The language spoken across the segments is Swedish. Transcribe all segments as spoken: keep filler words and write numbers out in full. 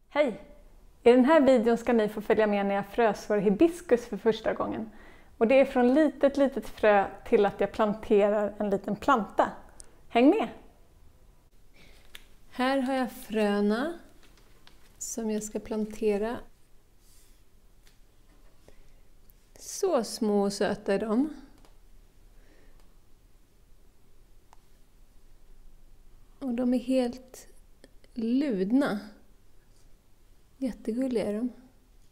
Hej! I den här videon ska ni få följa med när jag frösår hibiskus för första gången. Och det är från litet, litet frö till att jag planterar en liten planta. Häng med! Här har jag fröna som jag ska plantera. Så små och söta är de. Och de är helt ludna. Jättegulliga är de.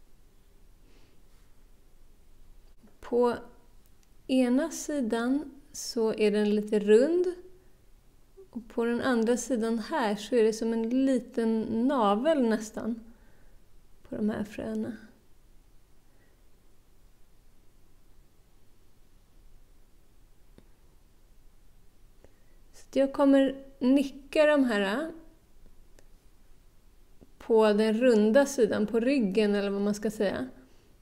På ena sidan så är den lite rund. Och på den andra sidan här så är det som en liten navel nästan på de här fröna. Så jag kommer nicka de här på den runda sidan, på ryggen eller vad man ska säga.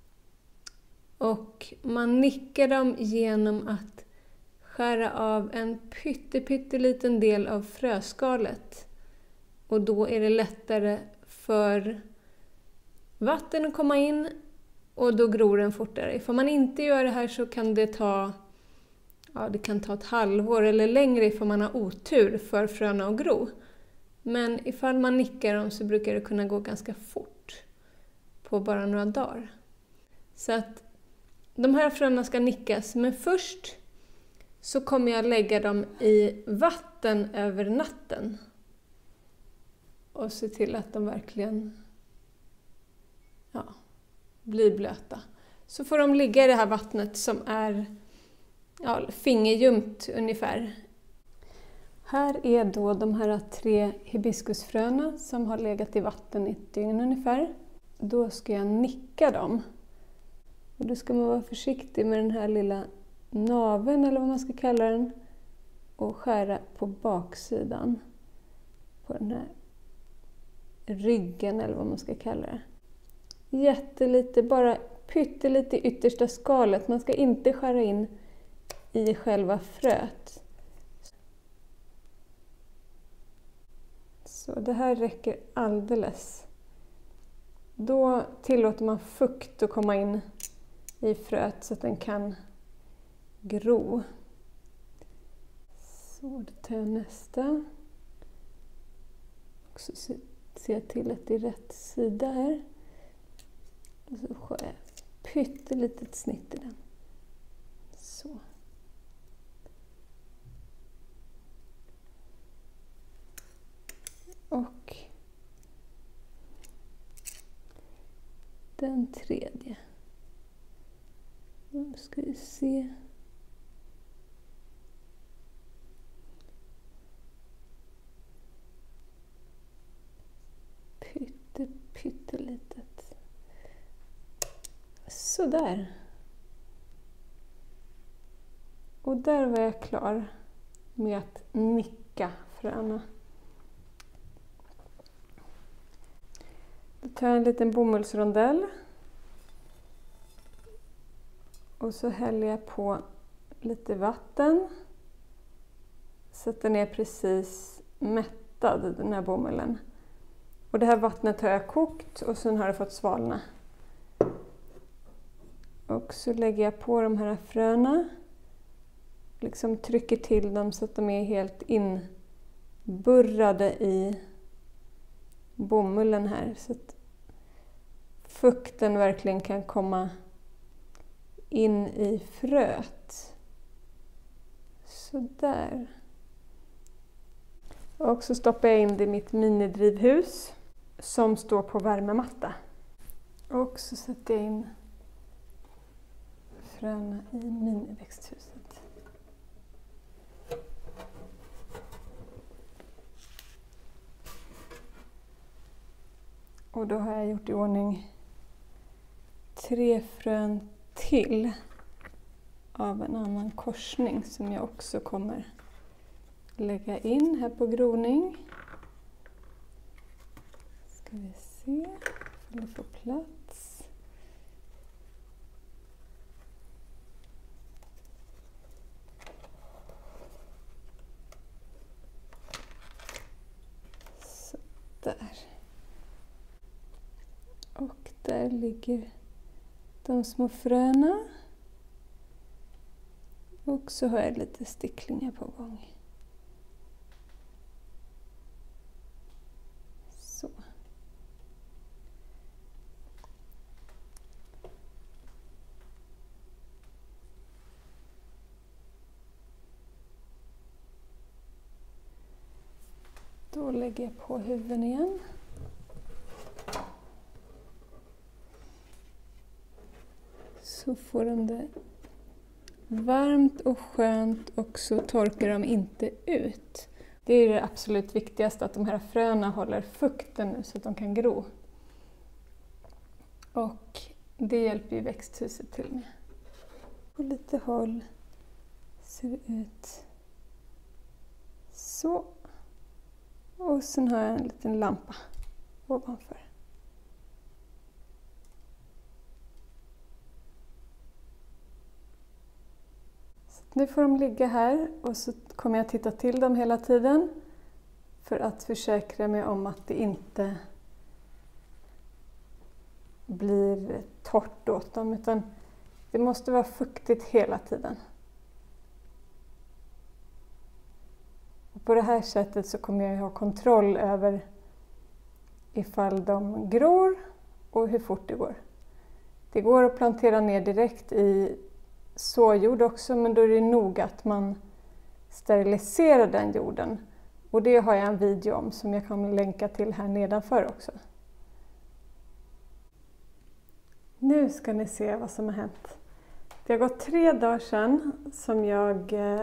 Och man nickar dem genom att skära av en pytte, pytte liten del av fröskalet. Och då är det lättare för vatten att komma in och då gror den fortare. Ifall man inte gör det här så kan det ta, ja, det kan ta ett halvår eller längre ifall man har otur för fröna att gro. Men ifall man nickar dem så brukar det kunna gå ganska fort på bara några dagar. Så att de här fröna ska nickas, men först så kommer jag lägga dem i vatten över natten. Och se till att de verkligen ja, blir blöta. Så får de ligga i det här vattnet som är ja, fingerljumt ungefär. Här är då de här tre hibiskusfröna som har legat i vatten i ett dygn ungefär. Då ska jag nicka dem. Och då ska man vara försiktig med den här lilla naveln eller vad man ska kalla den. Och skära på baksidan. På den här ryggen eller vad man ska kalla det. Jättelite, bara pyttelite i yttersta skalet. Man ska inte skära in i själva fröet. Så det här räcker alldeles. Då tillåter man fukt att komma in i fröet så att den kan gro. Så då tar jag nästa. Och så ser jag till att det är rätt sida här. Och så skär jag pyttelitet snitt i den. Så. Och den tredje. Nu ska vi se. Pytte, pyttelitet. Så där. Och där var jag klar med att nicka fröna. Då tar jag en liten bomullsrondell. Och så häller jag på lite vatten. Så att den är precis mättad, den här bomullen. Och det här vattnet har jag kokt och sen har det fått svalna. Och så lägger jag på de här fröna. Liksom trycker till dem så att de är helt inburrade i bomullen här. Så att fukten verkligen kan komma in i fröet. Så där. Och så stoppar jag in det i mitt minidrivhus som står på värmematta. Och så sätter jag in fröna i miniväxthuset. Och då har jag gjort i ordning tre frön till av en annan korsning som jag också kommer lägga in här på groning. Ska vi se om det får plats. Så där. Där ligger de små fröna. Och så har jag lite sticklingar på gång. Så. Då lägger jag på huven igen. Så får de det varmt och skönt och så torkar de inte ut. Det är det absolut viktigaste, att de här fröna håller fukten nu så att de kan gro. Och det hjälper ju växthuset till med. På lite håll ser det ut så. Och sen har jag en liten lampa ovanför. Så nu får de ligga här och så kommer jag titta till dem hela tiden för att försäkra mig om att det inte blir torrt åt dem, utan det måste vara fuktigt hela tiden. Och på det här sättet så kommer jag ha kontroll över ifall de gror och hur fort det går. Det går att plantera ner direkt i såjord också, men då är det noga att man steriliserar den jorden. Och det har jag en video om som jag kan länka till här nedanför också. Nu ska ni se vad som har hänt. Det har gått tre dagar sedan som jag eh,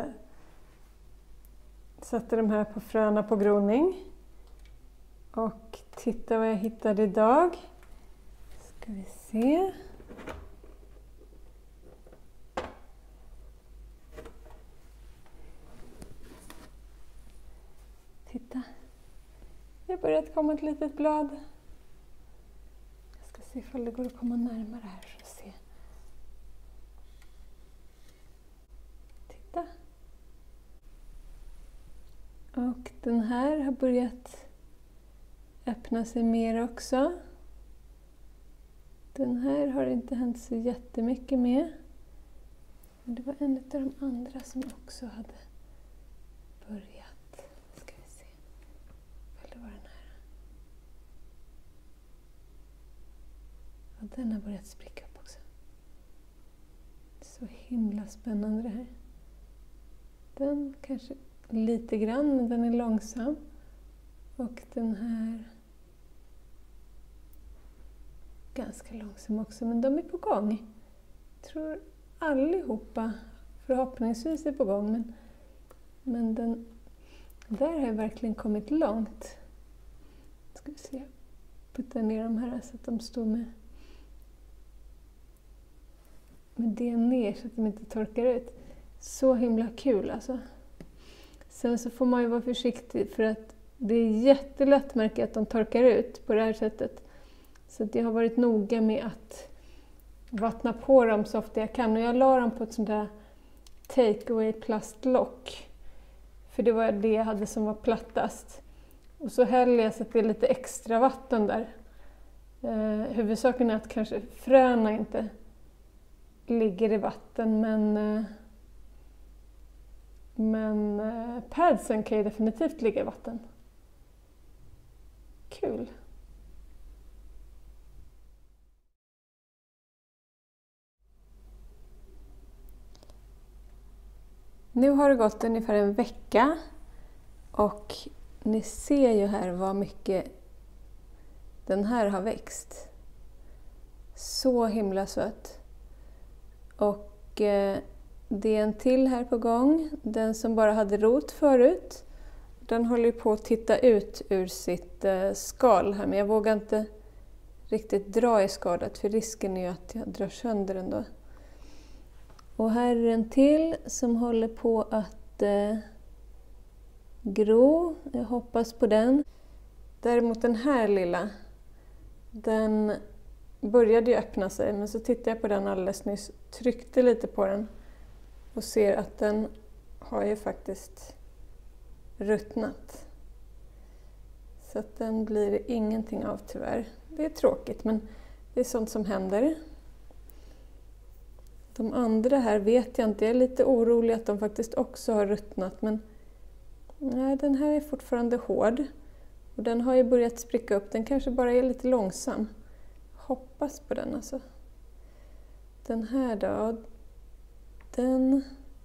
satte de här på fröna på groning. Och titta vad jag hittade idag. Ska vi se. Titta. Det har börjat komma ett litet blad. Jag ska se ifall det går att komma närmare här för att se. Titta. Och den här har börjat öppna sig mer också. Den här har inte hänt så jättemycket med. Men det var en av de andra som också hade börjat. Ska vi se. Eller var den här? Ja, den har börjat spricka upp också. Så himla spännande det här. Den kanske lite grann, men den är långsam. Och den här ganska långsam också, men de är på gång. Jag tror allihopa förhoppningsvis är på gång, men, men den där har jag verkligen kommit långt. Ska vi se, putta ner de här så att de står med, med det ner så att de inte torkar ut. Så himla kul alltså. Sen så får man ju vara försiktig för att det är jättelätt märka att de torkar ut på det här sättet. Så att jag har varit noga med att vattna på dem så ofta jag kan. Och jag la dem på ett sånt där take-away plastlock. För det var det jag hade som var plattast. Och så häller jag så att det är lite extra vatten där. Eh, huvudsaken är att kanske fröna inte ligger i vatten, men... Eh, Men eh, padsen kan ju definitivt ligga i vatten. Kul! Nu har det gått ungefär en vecka och ni ser ju här vad mycket den här har växt. Så himla söt. Och eh, det är en till här på gång. Den som bara hade rot förut. Den håller på att titta ut ur sitt eh, skal här. Men jag vågar inte riktigt dra i skalet. För risken är ju att jag drar sönder den då. Och här är en till som håller på att eh, gro. Jag hoppas på den. Däremot den här lilla. Den började ju öppna sig. Men så tittade jag på den alldeles nyss. Tryckte lite på den. Och ser att den har ju faktiskt ruttnat. Så att den blir ingenting av tyvärr. Det är tråkigt, men Det är sånt som händer. De andra här vet jag inte. Jag är lite orolig att de faktiskt också har ruttnat. Men nej, den här är fortfarande hård. Och den har ju börjat spricka upp. Den kanske bara är lite långsam. Hoppas på den alltså. Den här då. Den.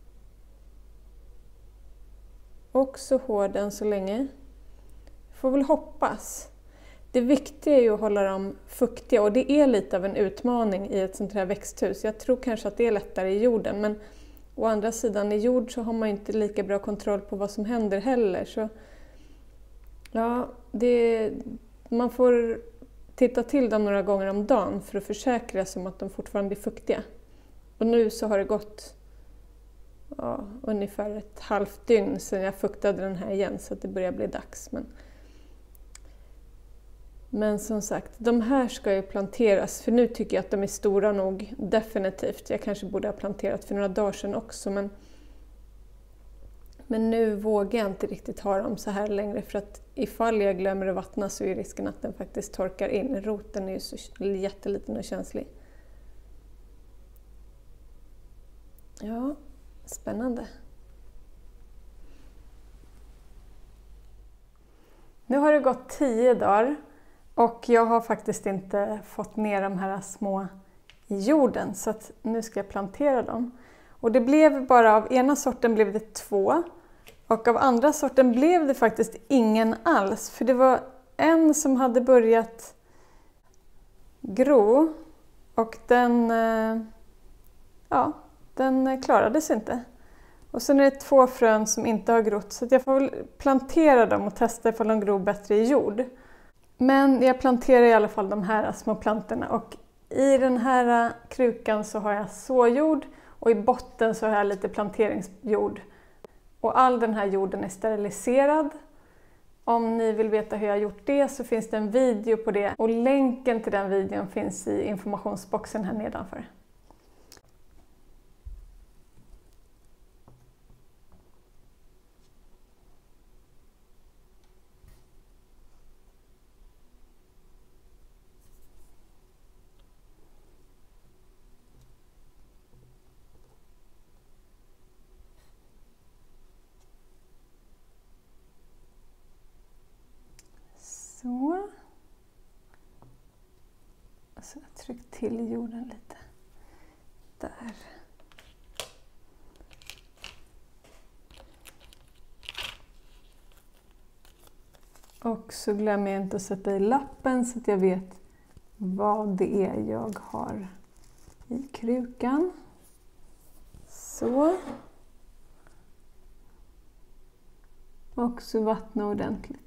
Också hård än så länge. Får väl hoppas. Det viktiga är ju att hålla dem fuktiga och det är lite av en utmaning i ett sånt här växthus. Jag tror kanske att det är lättare i jorden, men å andra sidan i jord så har man inte lika bra kontroll på vad som händer heller. Så ja, det, man får titta till dem några gånger om dagen för att försäkra sig om att de fortfarande är fuktiga. Och nu så har det gått ja, ungefär ett halvt dygn sedan jag fuktade den här igen, så att det börjar bli dags. Men Men som sagt, de här ska ju planteras, för nu tycker jag att de är stora nog, definitivt. Jag kanske borde ha planterat för några dagar sedan också, men, men nu vågar jag inte riktigt ha dem så här längre, för att ifall jag glömmer att vattna så är risken att den faktiskt torkar in. Roten är ju så jätteliten och känslig. Ja, spännande. Nu har det gått tio dagar. Och jag har faktiskt inte fått ner de här små i jorden, så att nu ska jag plantera dem. Och det blev bara av ena sorten blev det två och av andra sorten blev det faktiskt ingen alls. För det var en som hade börjat gro och den, ja, den klarade sig inte. Och sen är det två frön som inte har grott, så att jag får väl plantera dem och testa ifall de gror bättre i jord. Men jag planterar i alla fall de här små plantorna och i den här krukan så har jag såjord och i botten så har jag lite planteringsjord. Och all den här jorden är steriliserad. Om ni vill veta hur jag har gjort det så finns det en video på det och länken till den videon finns i informationsboxen här nedanför. Så. Och så har jag tryckt till jorden lite. Där. Och så glömmer jag inte att sätta i lappen så att jag vet vad det är jag har i krukan. Så. Och så vattna ordentligt.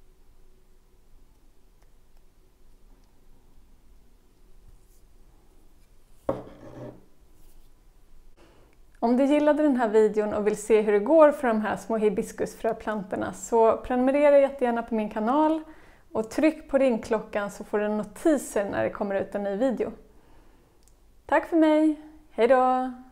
Om du gillade den här videon och vill se hur det går för de här små hibiskusfröplantorna så prenumerera jättegärna på min kanal och tryck på ringklockan så får du notiser när det kommer ut en ny video. Tack för mig, hej då!